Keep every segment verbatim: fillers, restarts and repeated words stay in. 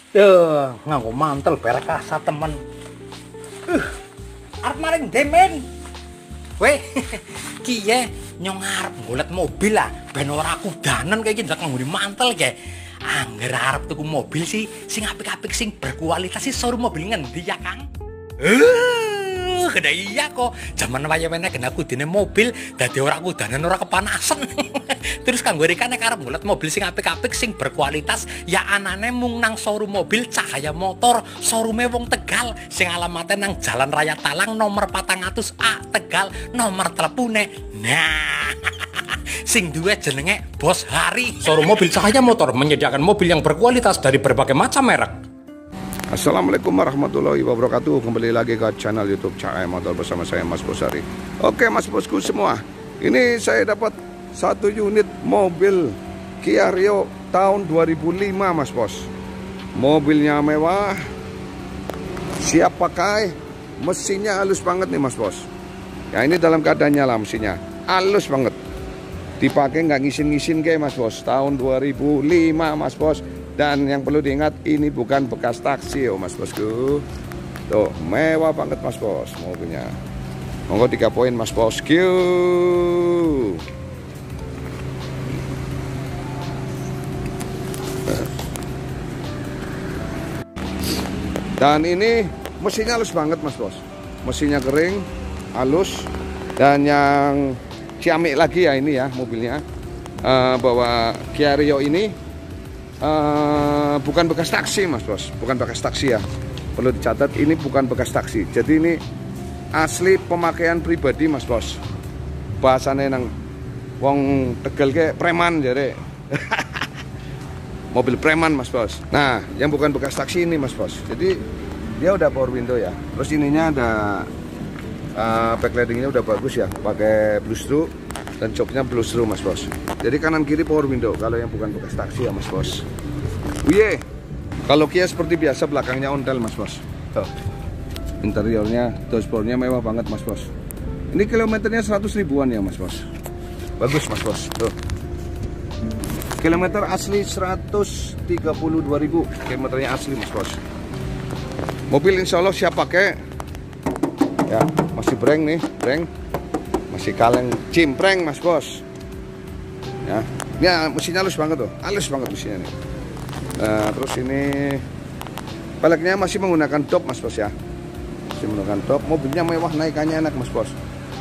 Duh, nganggo mantel berek asa temen. Uh, arep maring demen. Weh, kiye nyong arep golek mobil lah, ben ora kudanen kaya iki ndak nganggo mantel kae. Angger arep tuku mobil sih sing apik-apik sing berkualitas sih showroom mobil ngendi ya, Kang? Eh, uh, iya kok. Zaman waya-wene kena kudine mobil dadi ora kudanen ora kepanasan. Terus kanggo rekane arep golek mobil sing apik-apik sing berkualitas ya anane mung nang showroom mobil Cahaya Motor, showroome wong Tegal sing alamate nang Jalan Raya Talang nomor patang atus A Tegal, nomor telepone. Nah, sing duwe jenenge Bos Hari. Showroom mobil Cahaya Motor menyediakan mobil yang berkualitas dari berbagai macam merek. Assalamualaikum warahmatullahi wabarakatuh. Kembali lagi ke channel YouTube Cahaya Motor bersama saya Mas Bos Hari. Oke Mas Bosku semua, ini saya dapat satu unit mobil Kia Rio tahun dua ribu lima Mas Bos. Mobilnya mewah, siap pakai, mesinnya halus banget nih Mas Bos. Ya ini dalam keadaan nyala mesinnya, halus banget. Dipakai nggak ngisin-ngisin kayak Mas Bos. Tahun dua ribu lima Mas Bos. Dan yang perlu diingat, ini bukan bekas taksi oh Mas Bosku. Tuh, mewah banget Mas Bos mobilnya. Monggo tiga poin Mas Bosku. Dan ini mesinnya halus banget Mas Bos. Mesinnya kering, halus. Dan yang ciamik lagi ya ini ya mobilnya, uh, bahwa Kia Rio ini Uh, bukan bekas taksi Mas Bos, bukan bekas taksi ya. Perlu dicatat, ini bukan bekas taksi. Jadi ini asli pemakaian pribadi Mas Bos. Bahasane nang wong Tegal ke preman jare. Mobil preman Mas Bos. Nah, yang bukan bekas taksi ini Mas Bos. Jadi dia udah power window ya. Terus ininya ada uh, backlightingnya udah bagus ya, pakai bluestro dan joknya bluestro Mas Bos. Jadi kanan kiri power window kalau yang bukan bekas taksi ya Mas Bos. Wih, kalau Kia seperti biasa belakangnya ondel Mas Bos. Tuh. Interiornya, dashboardnya mewah banget Mas Bos. Ini kilometernya seratus ribuan ya Mas Bos. Bagus Mas Bos. Tuh. Kilometer asli seratus tiga puluh dua ribu. Kilometernya asli Mas Bos. Mobil insya Allah siap pakai. Ya, masih breng nih, breng. Masih kaleng cimpreng Mas Bos. Ya, ini mesinnya halus banget tuh, halus banget mesinnya nih. Nah, terus ini peleknya masih menggunakan top Mas Bos ya, masih menggunakan top. Mobilnya mewah, naikannya enak Mas Bos.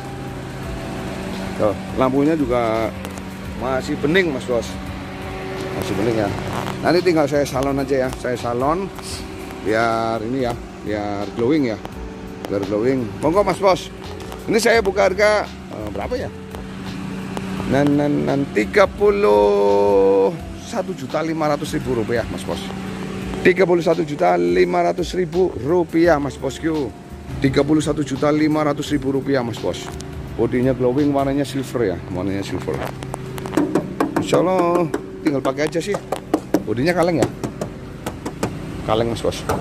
Tuh, lampunya juga masih bening Mas Bos, masih bening ya. Nanti tinggal saya salon aja ya, saya salon biar ini ya, biar glowing ya, biar glowing. Monggo Mas Bos. Ini saya buka harga uh, berapa ya? Nan, nan, nan tiga puluh satu juta lima ratus ribu rupiah Mas Bos. tiga puluh satu juta lima ratus ribu rupiah Mas Bosku. tiga puluh satu juta lima ratus ribu rupiah Mas Bos. Bodinya glowing, warnanya silver ya, warnanya silver. Insya Allah tinggal pakai aja sih. Bodinya kaleng ya, kaleng Mas Bos.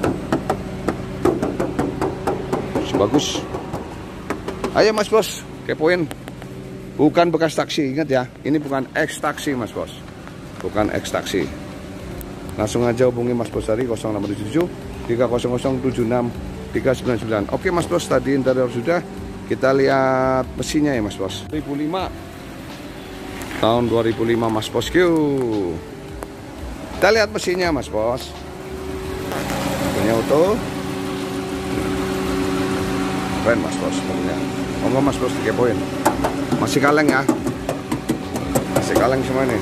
Bagus. Ayo Mas Bos, kepoin. Bukan bekas taksi, ingat ya. Ini bukan ex taksi Mas Bos. Bukan ex taksi. Langsung aja hubungi Mas Bos Hari nol delapan tujuh tiga nol nol tujuh enam tiga sembilan sembilan. Oke Mas Bos, tadi interior sudah. Kita lihat mesinnya ya Mas Bos. dua ribu lima. Tahun dua ribu lima Mas Bosku. Kita lihat mesinnya Mas Bos. Punya auto. Keren Mas Bos mobilnya. Monggo Mas Bos dikepoin. Masih kaleng ya, masih kaleng semua nih.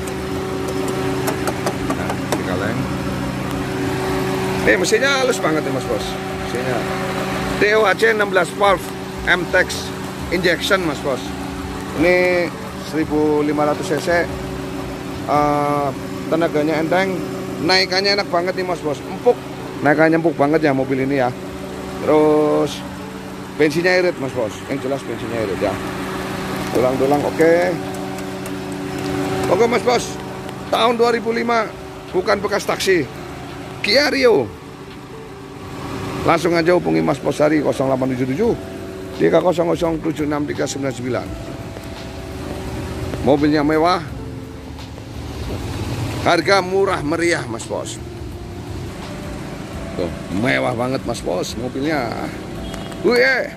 Nah, masih kaleng. Nih mesinnya halus banget nih Mas Bos. Mesinnya T O H C enam belas valve M-Tex injection Mas Bos. Ini seribu lima ratus cc, uh, tenaganya enteng, naikannya enak banget nih Mas Bos. Empuk, naikannya empuk banget ya mobil ini ya. Terus bensinnya irit Mas Bos, yang jelas bensinnya irit ya. Tulang-tulang oke. Okay. Oke Mas Bos, tahun dua ribu lima, bukan bekas taksi, Kia Rio. Langsung aja hubungi Mas Bos Hari nol delapan tujuh tujuh tiga nol nol tujuh enam tiga sembilan sembilan. Mobilnya mewah, harga murah meriah Mas Bos. Tuh, mewah banget Mas Bos mobilnya. Wih.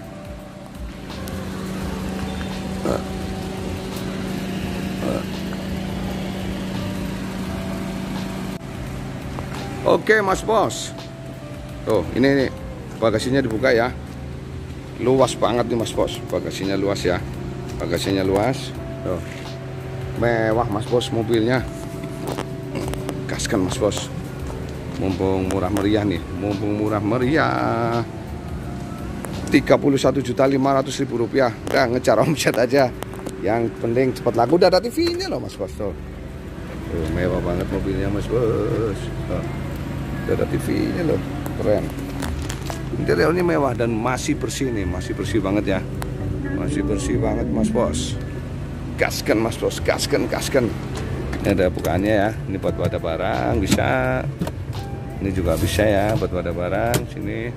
Oke Mas Bos. Tuh, ini nih bagasinya dibuka ya. Luas banget nih Mas Bos. Bagasinya luas ya. Bagasinya luas. Tuh. Mewah Mas Bos mobilnya. Gaskan Mas Bos. Mumpung murah meriah nih, mumpung murah meriah. tiga puluh satu juta lima ratus ribu rupiah. Udah ngejar omset aja. Yang penting cepat laku. Udah ada T V-nya loh Mas Bos. Tuh. Tuh, mewah banget mobilnya Mas Bos. Tuh. Udah ada T V-nya loh. Keren. Interiornya mewah dan masih bersih nih, masih bersih banget ya. Masih bersih banget Mas Bos. Gaskan Mas Bos, gaskan, gaskan. Ini ada bukaannya ya. Ini buat wadah barang bisa. Ini juga bisa ya buat wadah barang sini.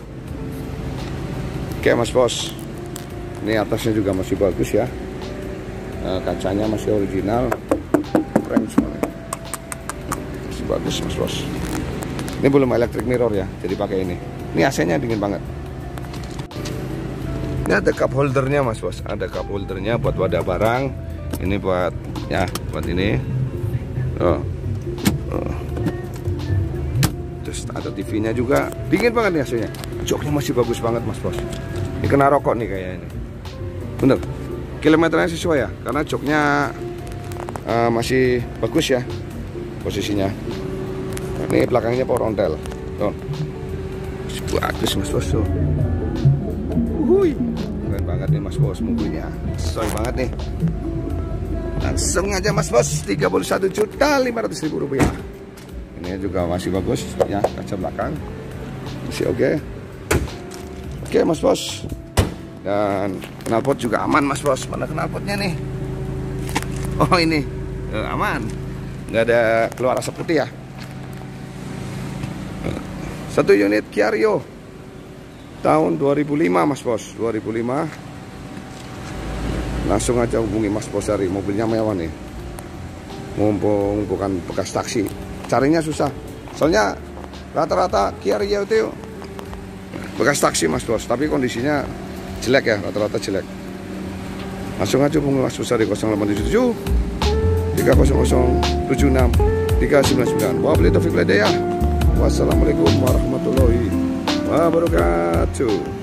Oke Mas Bos. Ini atasnya juga masih bagus ya. E, kacanya masih original. Keren semuanya. Masih bagus Mas Bos. Ini belum electric mirror ya, jadi pakai ini. Ini A C-nya dingin banget. Ini ada cup holdernya Mas Bos. Ada cup holdernya buat wadah barang. Ini buat ya, buat ini. Oh. Oh. Terus ada T V-nya juga. Dingin banget nih A C-nya. Joknya masih bagus banget Mas Bos. Ini kena rokok nih kayaknya ini. Bener. Kilometernya sesuai ya, karena joknya uh, masih bagus ya posisinya. Ini belakangnya power ontel. Tuh. Bagus Mas Bos tuh. Wuih. Keren banget nih Mas Bos mobilnya. Sesuai banget nih. Langsung aja Mas Bos, tiga puluh satu juta lima ratus ribu rupiah. Ini juga masih bagus ya, kaca belakang. Masih oke. Okay. Oke okay, Mas Bos. Dan knalpot juga aman Mas Bos. Mana knalpotnya nih? Oh ini. Eh, aman. Nggak ada keluar asap putih ya. Satu unit Kia Rio tahun dua ribu lima Mas Bos, dua ribu lima. Langsung aja hubungi Mas Bos dari mobilnya mewah nih. Mumpung bukan bekas taksi. Carinya susah. Soalnya rata-rata Kia Rio itu bekas taksi Mas Bos, tapi kondisinya jelek ya, rata-rata jelek. Langsung aja hubungi Mas Bos dari nol delapan tujuh tujuh tiga nol nol tujuh enam tiga sembilan sembilan. Wa billahi taufiq wal hidayah. Wassalamualaikum warahmatullahi wabarakatuh.